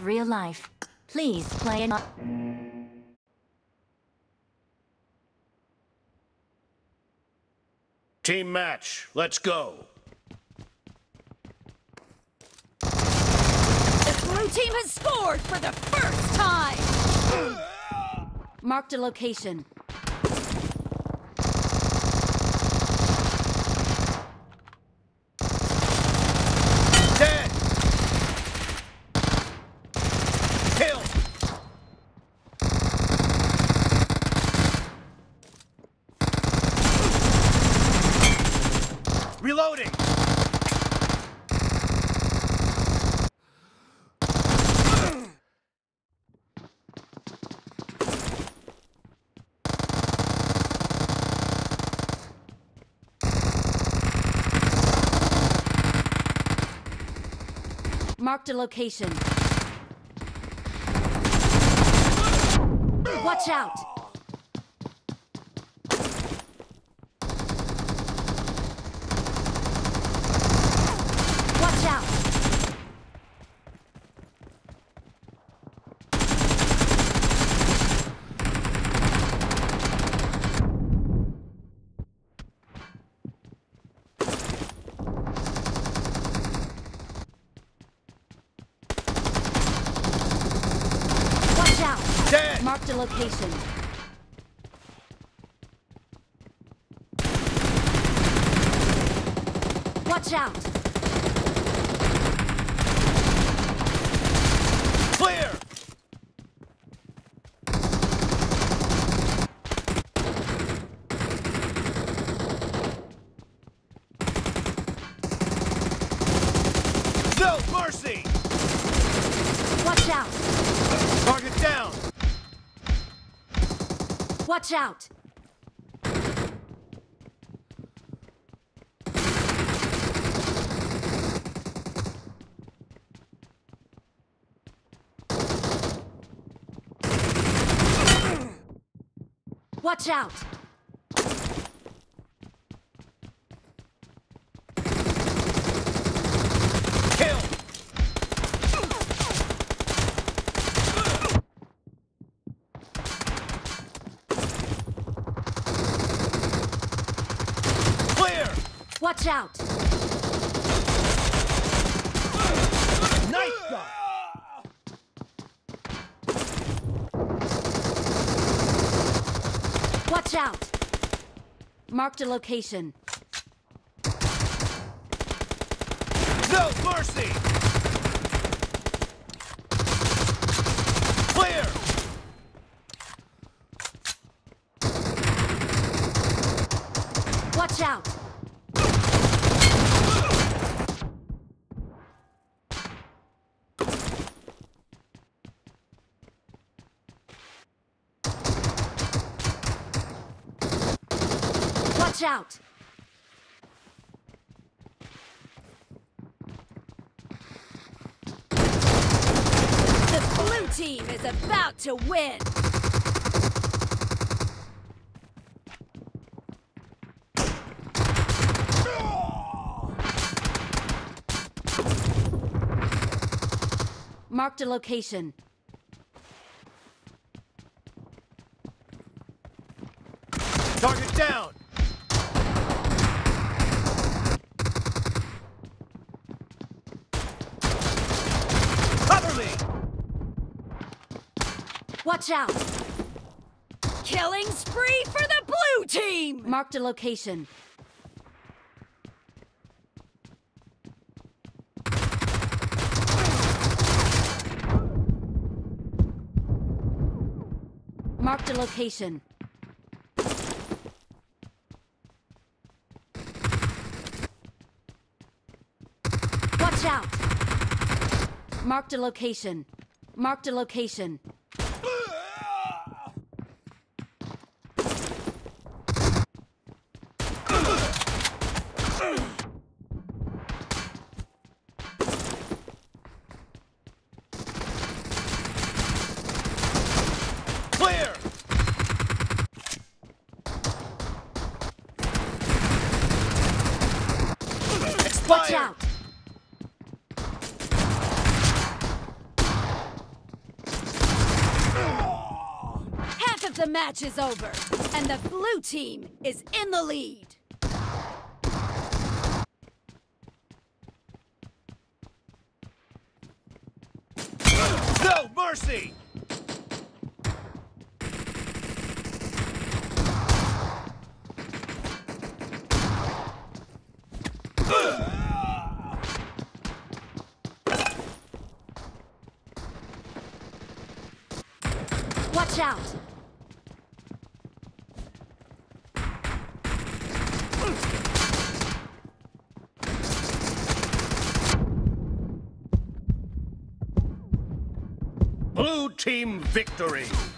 real life. Please play an... Team match, let's go. The blue team has scored for the first time! Marked a location. Dead! Kill! Reloading! Marked a location. Watch out! Watch out! Watch out! Dead! Marked a location. Watch out! Clear! No mercy! Watch out! Target down! Watch out! Watch out! Kill! Clear! Watch out! Nice shot! Watch out! Marked a location. No mercy! Clear! Watch out! Watch out! The blue team is about to win! Marked a location. Target down! Cover me! Watch out! Killing spree for the blue team! Marked a location. Marked a location. Watch out! Marked a location. Marked a location. Clear! Watch out! The match is over, and the blue team is in the lead. No mercy! Watch out! Blue team victory!